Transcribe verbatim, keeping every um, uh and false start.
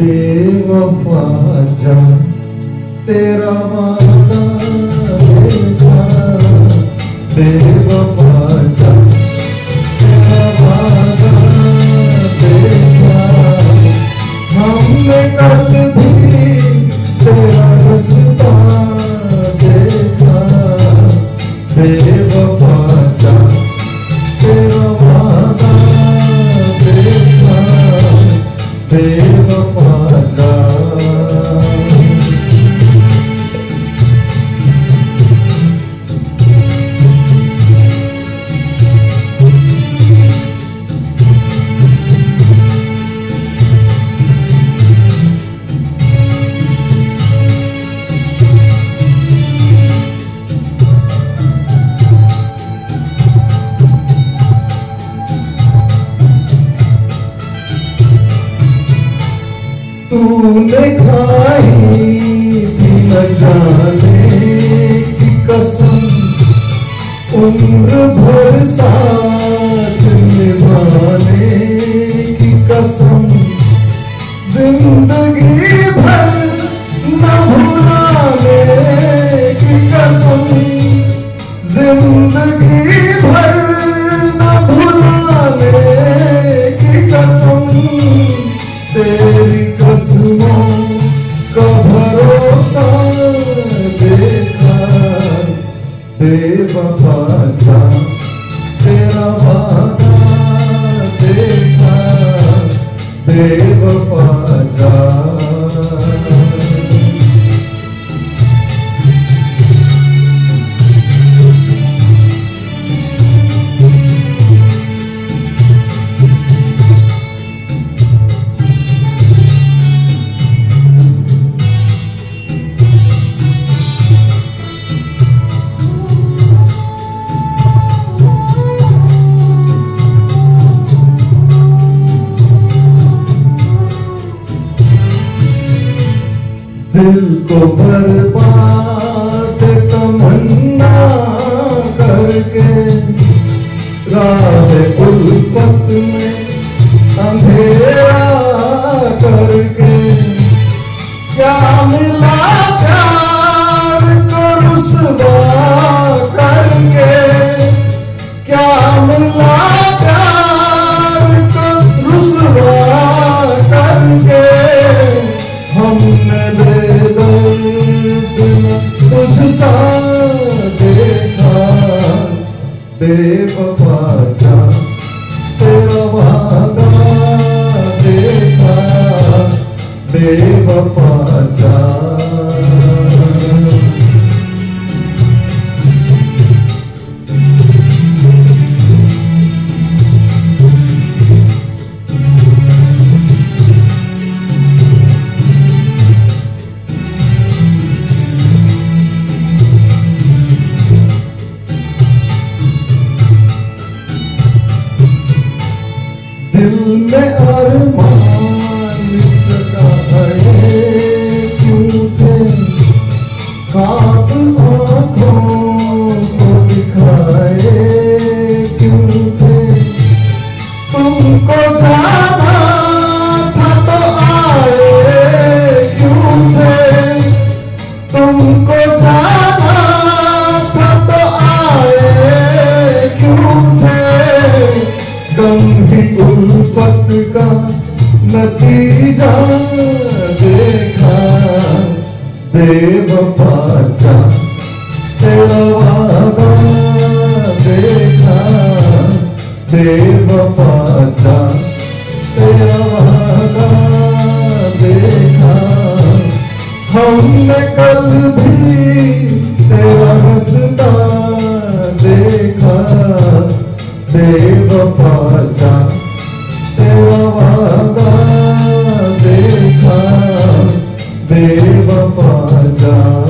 बेवफा जा तेरा वादा देखा, बेवफा जा तेरा वादा देखा, हमने कल भी तेरा रास्ता देखा, बेवफा जा तेरा वादा देखा, बेवफा जा। तूने खाई थी न जाने की कसम, उम्र भर साथ निभाने की कसम, जिंदगी भर न भुलाने की कसम, जिंदगी भर न भुलाने की कसम, तेरी कसमों का भरोसा देखा, बेवफा जा तेरा वादा देखा, बेवफा जा। दिल को बर्बाद तमन्ना करके, राह उल्फत में अंधेरा करके, क्या मिला प्यार को रुसवा करके, क्या मिला प्यार को रुसवा करके, हमने तुझसा देखा, बेवफा जा तेरा वादा देखा, बेवफा जा। दिल में अरमान जगाए क्यों थे, ख्वाब आँखों को दिखाए क्यों थे, तुमको जाना था तो आए क्यों थे, तुमको जाना था तो आए क्यों थे, गम ही उल्फत का नतीजा देखा, बेवफा जा तेरा वादा देखा, बेवफा जा तेरा वादा देखा, हमने कल भी तेरा रास्ता देखा, बेवफा जा तेरा वादा देखा, बेवफा जा।